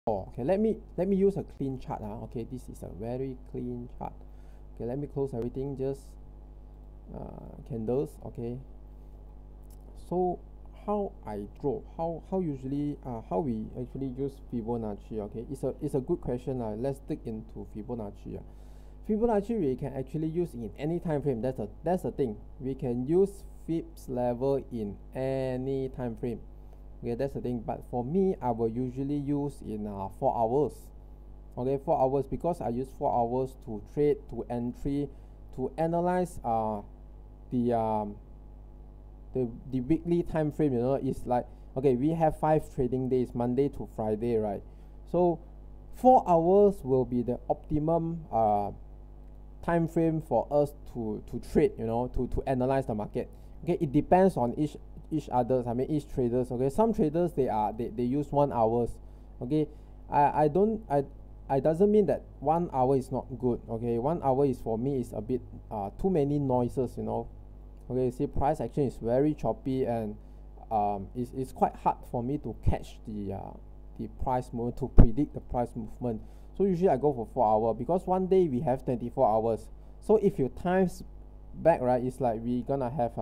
Okay, let me use a clean chart. Okay, this is a very clean chart. Okay, let me close everything. Just candles. Okay, so how I draw, how usually how we actually use Fibonacci. Okay, it's a good question. Let's dig into Fibonacci. Fibonacci we can actually use in any time frame. That's the thing. We can use Fib's level in any time frame. Okay, that's the thing. But for me, I will usually use in 4 hours. Okay, 4 hours, because I use 4 hours to trade, to entry, to analyze the um the weekly time frame. It's like, okay, we have 5 trading days, Monday to Friday, right? So 4 hours will be the optimum time frame for us to trade, to analyze the market. Okay, it depends on each others, I mean each traders. Okay, some traders they use 1 hours. Okay, I don't I doesn't mean that 1 hour is not good. Okay, 1 hour is, for me, is a bit too many noises. Okay, see, price action is very choppy, and it's quite hard for me to catch the price movement, to predict the price movement. So usually I go for 4 hour, because one day we have 24 hours. So if you times back, right, it's like we gonna have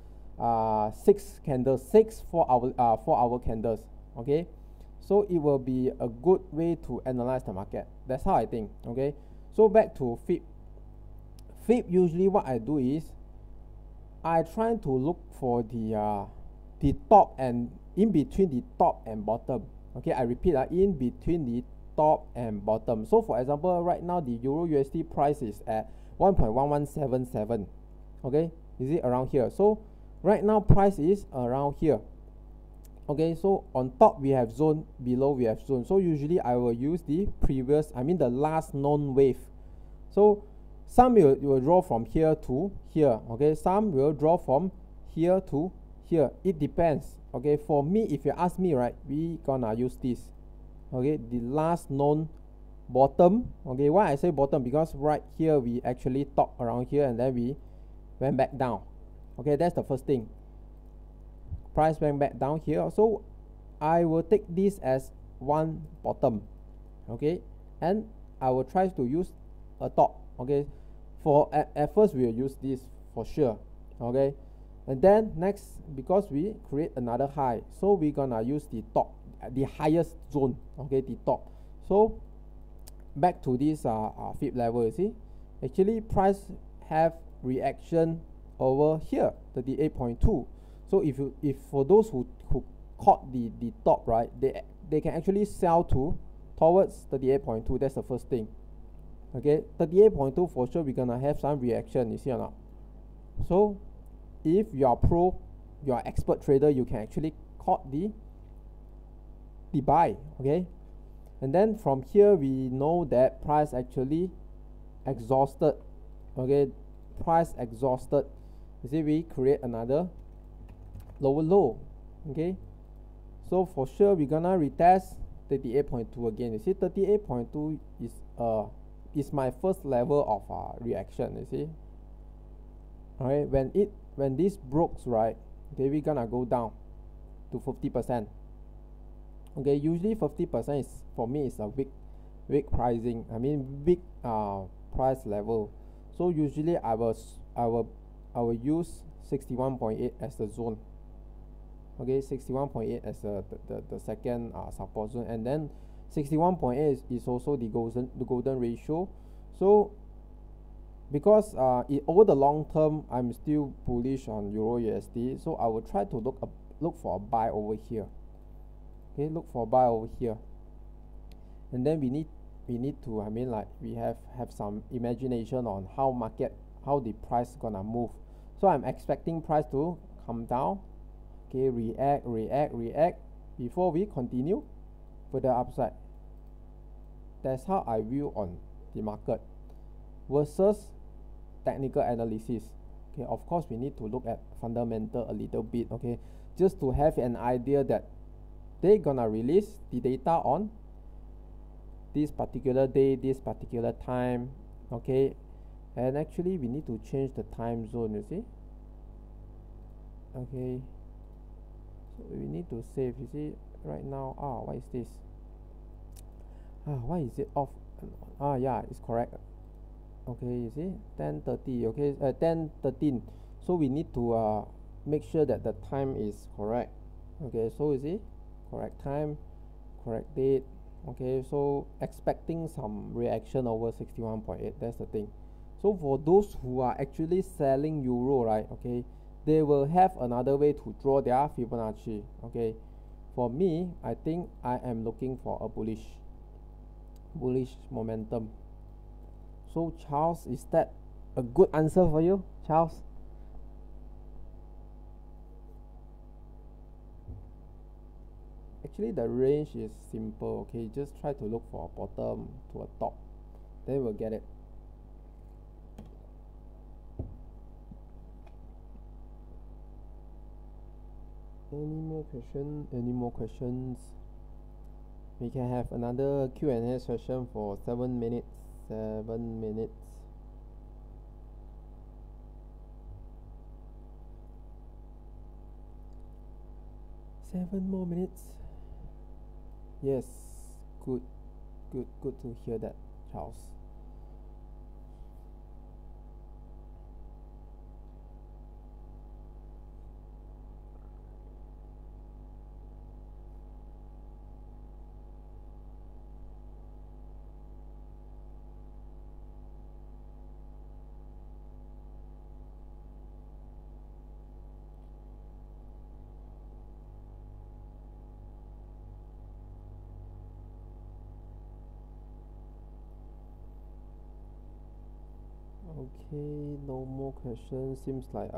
six candles, 4 hour candles. Okay, so it will be a good way to analyze the market. That's how I think. Okay, so back to Fib. Usually what I do is I try to look for the top, and in between the top and bottom. Okay, I repeat, in between the top and bottom. So for example, right now the Euro USD price is at 1.1177. Okay, is it around here? So right now price is around here. Okay, so on top we have zone, below we have zone. So usually I will use the previous, I mean the last known wave. So some will draw from here to here. Okay, some will draw from here to here. It depends. Okay, for me, if you ask me, right, we gonna use this. Okay, the last known bottom. Okay, why I say bottom? Because right here we actually top around here, and then we went back down. Okay, that's the first thing. Price went back down here, so I will take this as one bottom. Okay, and I will try to use a top. Okay, for at first we will use this for sure. Okay, and then next, because we create another high, so we're gonna use the top, the highest zone. Okay, the top. So back to this Fib level. You see, actually price have reaction over here, 38.2. So if for those who caught the top, right, they can actually sell towards 38.2. That's the first thing. Okay, 38.2 for sure we're gonna have some reaction, you see or not? So if you are pro, you are expert trader, you can actually caught the buy. Okay, and then from here we know that price actually exhausted. Okay, price exhausted. You see, we create another lower low. Okay, so for sure we're gonna retest 38.2 again. You see, 38.2 is my first level of reaction. You see, all right, when this breaks, right, okay, we're gonna go down to 50%. Okay, usually 50% is, for me, is a weak pricing, I mean big price level. So usually I will use 61.8 as the zone. Okay, 61.8 as the second support zone, and then 61.8 is also the golden ratio. So because over the long term I'm still bullish on Euro USD, so I will try to look for a buy over here. Okay, look for a buy over here, and then we need to, I mean, like, we have some imagination on how the price gonna move. So I'm expecting price to come down. Okay, react before we continue further upside. That's how I view on the market versus technical analysis. Okay, of course we need to look at fundamental a little bit. Okay, just to have an idea that they're gonna release the data on this particular day, this particular time. Okay, and actually we need to change the time zone, you see. Okay, so we need to save. You see, right now, what is this? why is it off and on? Yeah, it's correct. Okay, you see 10:30. Okay, 10:13. So we need to make sure that the time is correct. Okay, so you see correct time, correct date. Okay, so expecting some reaction over 61.8. That's the thing. So for those who are actually selling euro, right? Okay, they will have another way to draw their Fibonacci. Okay, for me, I think I am looking for a bullish momentum. So Charles, is that a good answer for you, Charles? Actually, the range is simple. Okay, just try to look for a bottom to a top, then we'll get it. Any more questions? Any more questions? We can have another Q&A session for 7 minutes. 7 minutes. 7 more minutes. Yes, good to hear that, Charles. Okay, no more questions. Seems like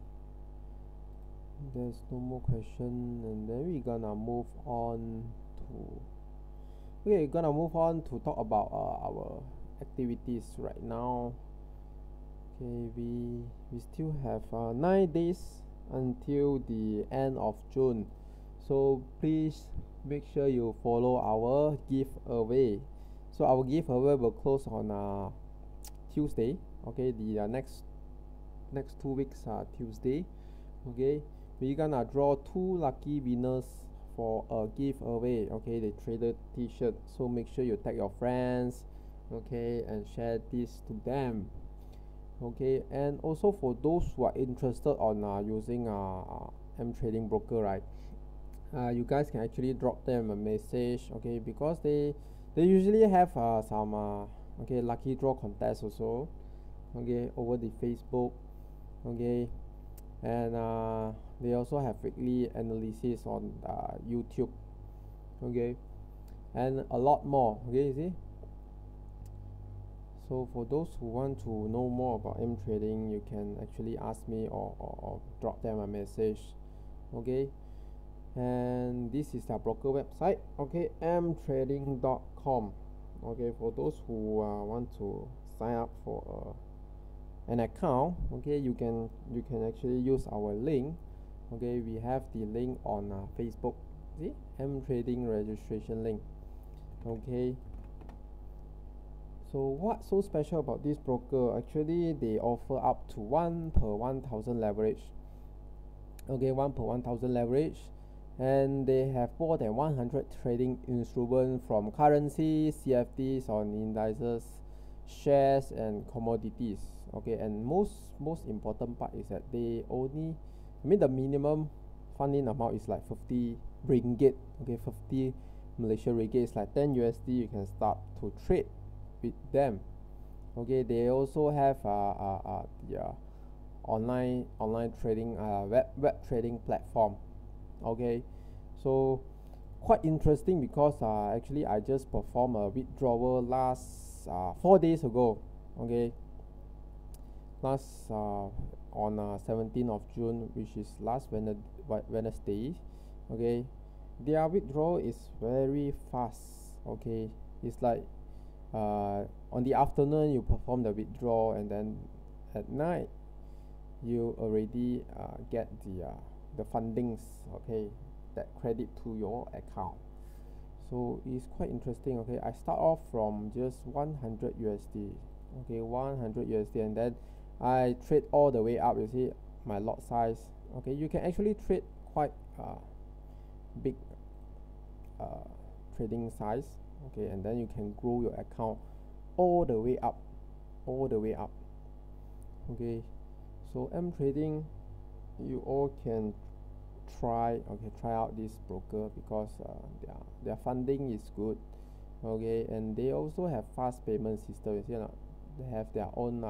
there's no more question, and then we're gonna move on to talk about our activities right now. Okay, we still have 9 days until the end of June, so please make sure you follow our giveaway. So our giveaway will close on Tuesday. Okay, the next 2 weeks are Tuesday. Okay, we're gonna draw 2 lucky winners for a giveaway. Okay, the trader t-shirt. So make sure you tag your friends, okay, and share this to them. Okay, and also for those who are interested on using M Trading Broker, right? You guys can actually drop them a message. Okay, because they usually have some okay, lucky draw contests also. Okay, over the Facebook. Okay, and they also have weekly analysis on YouTube. Okay, and a lot more. Okay, you see. So for those who want to know more about M Trading, you can actually ask me or drop them a message. Okay, and this is our broker website. Okay, mtrading.com. Okay, for those who want to sign up for an account, okay, you can actually use our link. Okay, we have the link on Facebook. See, M Trading registration link. Okay, so what's so special about this broker? Actually, they offer up to 1 per 1000 leverage. Okay, 1 per 1000 leverage, and they have more than 100 trading instruments from currencies, CFDs on indices, shares, and commodities. Okay, and most important part is that they only, the minimum funding amount is like 50 ringgit. Okay, 50 Malaysia ringgit is like 10 USD. You can start to trade with them. Okay, they also have the online trading web trading platform. Okay, so quite interesting because actually I just performed a withdrawal last 4 days ago. Okay, last on 17th of June, which is last Wednesday. Okay, their withdrawal is very fast. Okay, it's like on the afternoon you perform the withdrawal, and then at night you already get the fundings, okay, that credit to your account. So it's quite interesting. Okay, I start off from just 100 USD. Okay, 100 USD, and then I trade all the way up. You see my lot size. Okay, you can actually trade quite big trading size. okay, and then you can grow your account all the way up, okay. So M Trading, you all can try out this broker because their funding is good, okay, and they also have fast payment system. You know, they have their own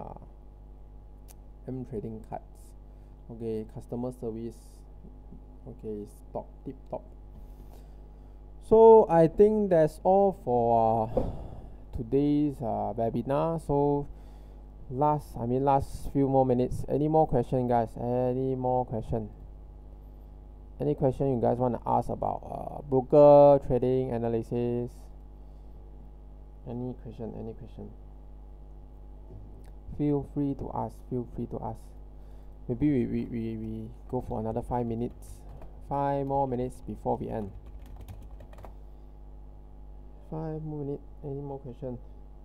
M Trading cards, okay. Customer service, okay, is top, tip top. So I think that's all for today's webinar. So last few more minutes. Any more question, guys? Any more question? Any question you guys want to ask about broker trading analysis? Any question? Feel free to ask. Maybe we go for another 5 minutes. 5 more minutes before we end. 5 more minutes. Any more questions?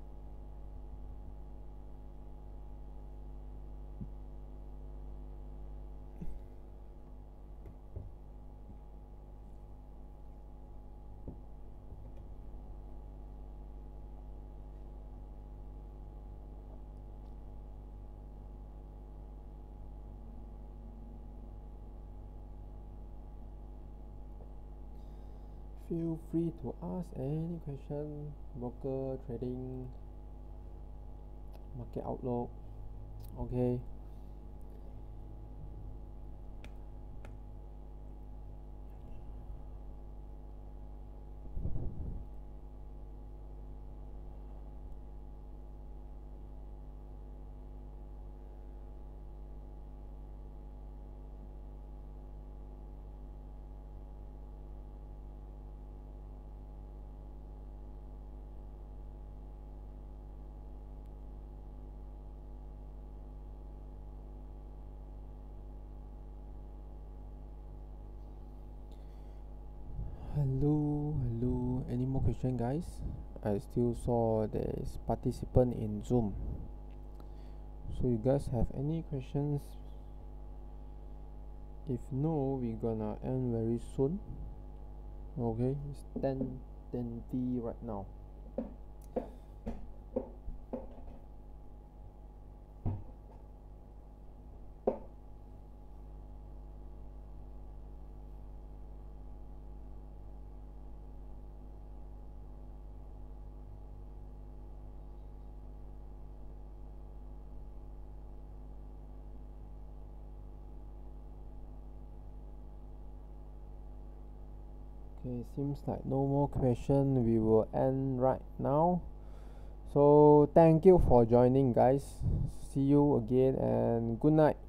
Feel free to ask any question. Broker trading, market outlook, okay. Hello, any more question, guys? I still saw there's participant in Zoom, so you guys have any questions? If no, we're gonna end very soon, okay. It's 10:20 right now. Okay, seems like no more question. We will end right now. So thank you for joining, guys. See you again and good night.